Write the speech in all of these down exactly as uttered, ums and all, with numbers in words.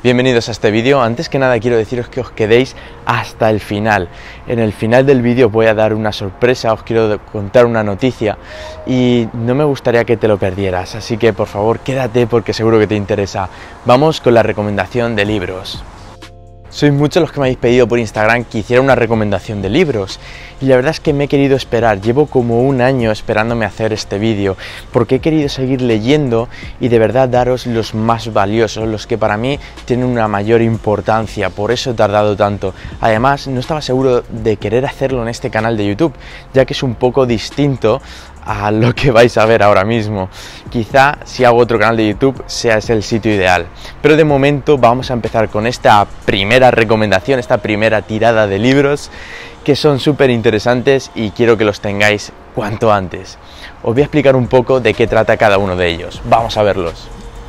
Bienvenidos a este vídeo. Antes que nada quiero deciros que os quedéis hasta el final. En el final del vídeo os voy a dar una sorpresa, os quiero contar una noticia y no me gustaría que te lo perdieras, así que por favor quédate porque seguro que te interesa. Vamos con la recomendación de libros. Sois muchos los que me habéis pedido por Instagram que hiciera una recomendación de libros y la verdad es que me he querido esperar, llevo como un año esperándome hacer este vídeo porque he querido seguir leyendo y de verdad daros los más valiosos, los que para mí tienen una mayor importancia, por eso he tardado tanto. Además no estaba seguro de querer hacerlo en este canal de YouTube, ya que es un poco distinto a lo que vais a ver ahora mismo. Quizá si hago otro canal de YouTube sea ese el sitio ideal, pero de momento vamos a empezar con esta primera recomendación, esta primera tirada de libros que son súper interesantes y quiero que los tengáis cuanto antes. Os voy a explicar un poco de qué trata cada uno de ellos, vamos a verlos.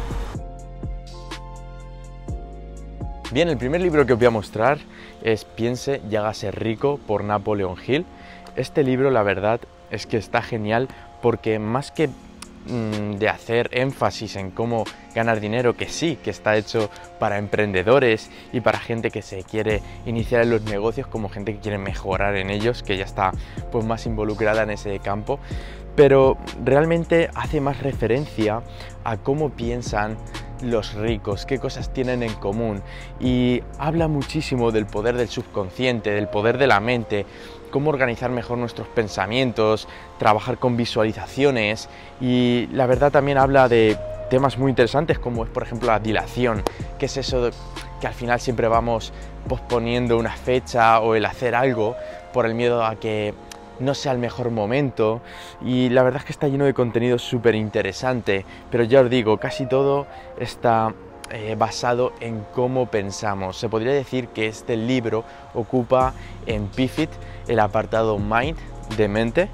Bien, el primer libro que os voy a mostrar es Piense y hágase rico por Napoleon Hill. Este libro la verdad es que está genial porque más que mmm, de hacer énfasis en cómo ganar dinero, que sí, que está hecho para emprendedores y para gente que se quiere iniciar en los negocios, como gente que quiere mejorar en ellos, que ya está pues más involucrada en ese campo, pero realmente hace más referencia a cómo piensan los ricos, qué cosas tienen en común y habla muchísimo del poder del subconsciente, del poder de la mente, cómo organizar mejor nuestros pensamientos, trabajar con visualizaciones y la verdad también habla de temas muy interesantes como es por ejemplo la dilación, que es eso de que al final siempre vamos posponiendo una fecha o el hacer algo por el miedo a que no sea el mejor momento y la verdad es que está lleno de contenido súper interesante, pero ya os digo, casi todo está eh, basado en cómo pensamos. Se podría decir que este libro ocupa en Pifit el apartado Mind, de mente,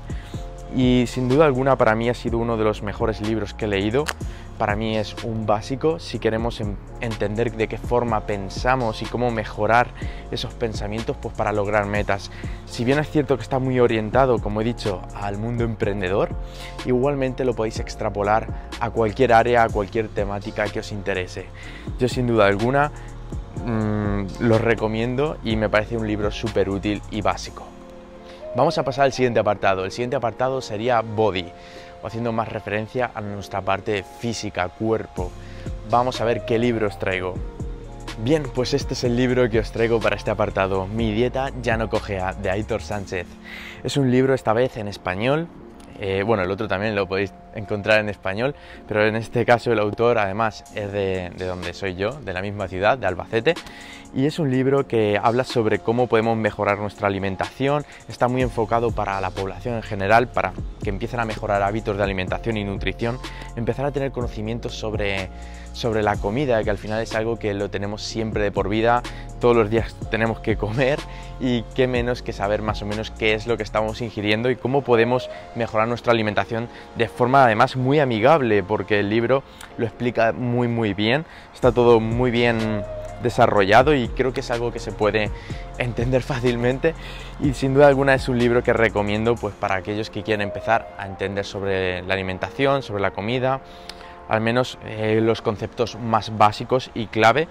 y sin duda alguna para mí ha sido uno de los mejores libros que he leído. Para mí es un básico si queremos entender de qué forma pensamos y cómo mejorar esos pensamientos pues para lograr metas. Si bien es cierto que está muy orientado, como he dicho, al mundo emprendedor, igualmente lo podéis extrapolar a cualquier área, a cualquier temática que os interese. Yo sin duda alguna mmm, lo recomiendo y me parece un libro súper útil y básico. Vamos a pasar al siguiente apartado. El siguiente apartado sería Body, o haciendo más referencia a nuestra parte física, cuerpo. Vamos a ver qué libro os traigo. Bien, pues este es el libro que os traigo para este apartado, Mi dieta ya no cojea, de Aitor Sánchez. Es un libro esta vez en español. Eh, bueno, el otro también lo podéis encontrar en español, pero en este caso el autor además es de, de donde soy yo, de la misma ciudad, de Albacete, y es un libro que habla sobre cómo podemos mejorar nuestra alimentación. Está muy enfocado para la población en general, para que empiecen a mejorar hábitos de alimentación y nutrición, empezar a tener conocimientos sobre, sobre la comida, que al final es algo que lo tenemos siempre de por vida, todos los días tenemos que comer y qué menos que saber más o menos qué es lo que estamos ingiriendo y cómo podemos mejorar nuestra alimentación de forma además muy amigable, porque el libro lo explica muy muy bien, está todo muy bien desarrollado y creo que es algo que se puede entender fácilmente y sin duda alguna es un libro que recomiendo pues para aquellos que quieren empezar a entender sobre la alimentación, sobre la comida, al menos eh, los conceptos más básicos y clave,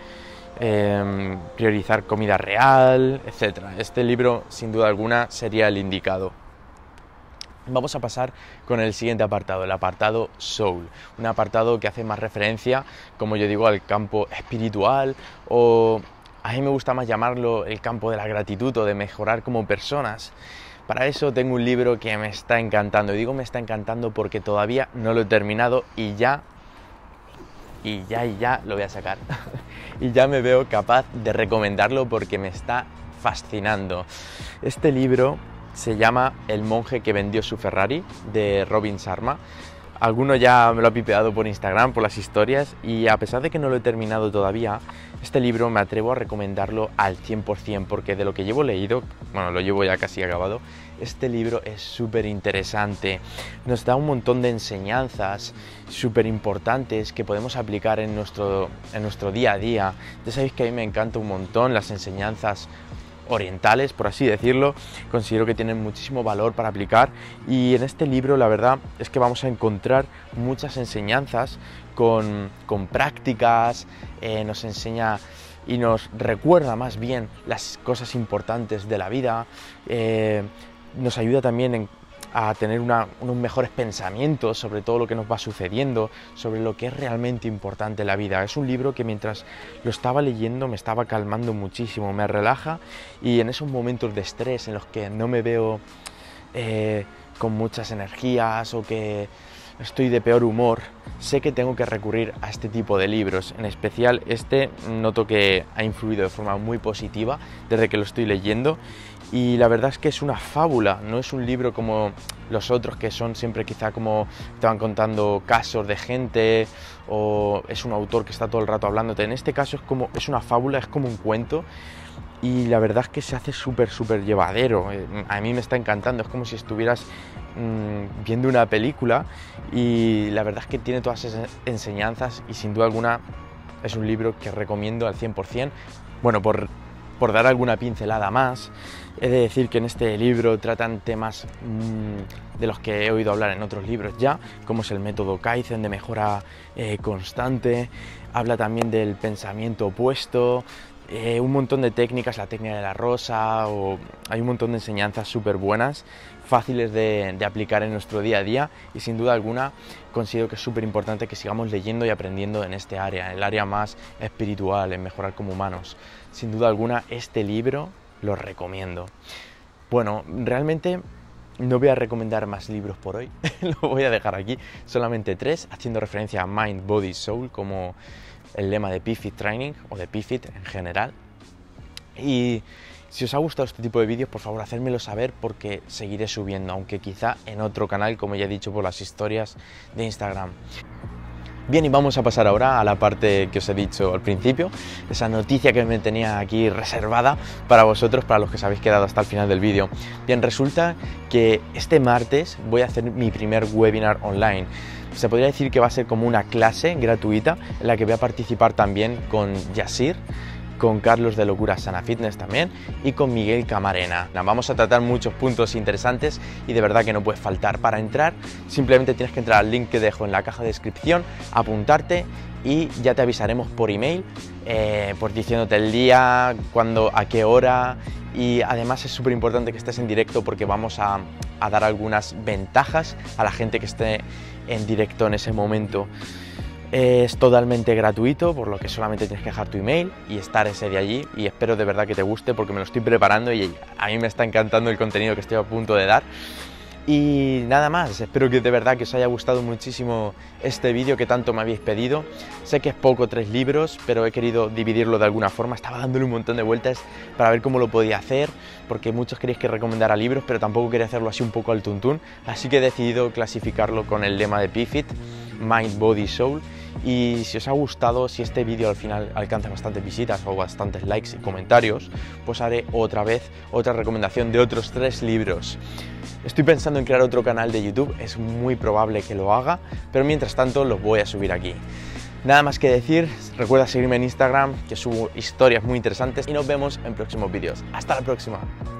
eh, priorizar comida real, etcétera. Este libro sin duda alguna sería el indicado. Vamos a pasar con el siguiente apartado, el apartado Soul, un apartado que hace más referencia, como yo digo, al campo espiritual, o a mí me gusta más llamarlo el campo de la gratitud o de mejorar como personas. Para eso tengo un libro que me está encantando, y digo me está encantando porque todavía no lo he terminado y ya, y ya, y ya lo voy a sacar, y ya me veo capaz de recomendarlo porque me está fascinando. Este libro se llama El monje que vendió su Ferrari, de Robin Sharma. Alguno ya me lo ha pipeado por Instagram, por las historias, y a pesar de que no lo he terminado todavía, este libro me atrevo a recomendarlo al cien por cien, porque de lo que llevo leído, bueno, lo llevo ya casi acabado, este libro es súper interesante. Nos da un montón de enseñanzas súper importantes que podemos aplicar en nuestro, en nuestro día a día. Ya sabéis que a mí me encanta un montón las enseñanzas orientales, por así decirlo. Considero que tienen muchísimo valor para aplicar, y en este libro la verdad es que vamos a encontrar muchas enseñanzas con, con prácticas, eh, nos enseña y nos recuerda más bien las cosas importantes de la vida, eh, nos ayuda también en, a tener una, unos mejores pensamientos sobre todo lo que nos va sucediendo, sobre lo que es realmente importante en la vida. Es un libro que mientras lo estaba leyendo me estaba calmando muchísimo, me relaja, y en esos momentos de estrés en los que no me veo eh, con muchas energías o que estoy de peor humor, sé que tengo que recurrir a este tipo de libros. En especial este noto que ha influido de forma muy positiva desde que lo estoy leyendo, y la verdad es que es una fábula, no es un libro como los otros que son siempre quizá como te van contando casos de gente, o es un autor que está todo el rato hablándote. En este caso es como es una fábula, es como un cuento, y la verdad es que se hace súper súper llevadero. A mí me está encantando, es como si estuvieras mmm, viendo una película, y la verdad es que tiene todas esas enseñanzas, y sin duda alguna es un libro que recomiendo al cien por cien. Bueno, por, por dar alguna pincelada más, he de decir que en este libro tratan temas mmm, de los que he oído hablar en otros libros ya, como es el método Kaizen de mejora eh, constante. Habla también del pensamiento opuesto, Eh, un montón de técnicas, la técnica de la rosa, o hay un montón de enseñanzas súper buenas, fáciles de, de aplicar en nuestro día a día, y sin duda alguna considero que es súper importante que sigamos leyendo y aprendiendo en este área, en el área más espiritual, en mejorar como humanos. Sin duda alguna este libro lo recomiendo. Bueno, realmente no voy a recomendar más libros por hoy, lo voy a dejar aquí, solamente tres, haciendo referencia a Mind, Body, Soul, como el lema de P-Fit Training o de P-Fit en general. Y si os ha gustado este tipo de vídeos, por favor hacérmelo saber, porque seguiré subiendo, aunque quizá en otro canal, como ya he dicho, por las historias de Instagram. Bien, y vamos a pasar ahora a la parte que os he dicho al principio, esa noticia que me tenía aquí reservada para vosotros, para los que os habéis quedado hasta el final del vídeo. Bien, resulta que este martes voy a hacer mi primer webinar online. Se podría decir que va a ser como una clase gratuita en la que voy a participar también con Yasir, con Carlos de Locura Sana Fitness también, y con Miguel Camarena. Vamos a tratar muchos puntos interesantes y de verdad que no puedes faltar. Para entrar simplemente tienes que entrar al link que dejo en la caja de descripción, apuntarte, y ya te avisaremos por email, eh, por diciéndote el día, cuándo, a qué hora. Y además es súper importante que estés en directo, porque vamos a, a dar algunas ventajas a la gente que esté en directo en ese momento. Es totalmente gratuito, por lo que solamente tienes que dejar tu email y estar ese día allí, y espero de verdad que te guste, porque me lo estoy preparando y a mí me está encantando el contenido que estoy a punto de dar. Y nada más, espero que de verdad que os haya gustado muchísimo este vídeo que tanto me habéis pedido. Sé que es poco, tres libros, pero he querido dividirlo de alguna forma. Estaba dándole un montón de vueltas para ver cómo lo podía hacer, porque muchos queréis que recomendara libros, pero tampoco quería hacerlo así un poco al tuntún. Así que he decidido clasificarlo con el lema de P-Fit, Mind, Body, Soul. Y si os ha gustado, si este vídeo al final alcanza bastantes visitas o bastantes likes y comentarios, pues haré otra vez otra recomendación de otros tres libros. Estoy pensando en crear otro canal de YouTube, es muy probable que lo haga, pero mientras tanto los voy a subir aquí. Nada más que decir, recuerda seguirme en Instagram, que subo historias muy interesantes, y nos vemos en próximos vídeos. Hasta la próxima.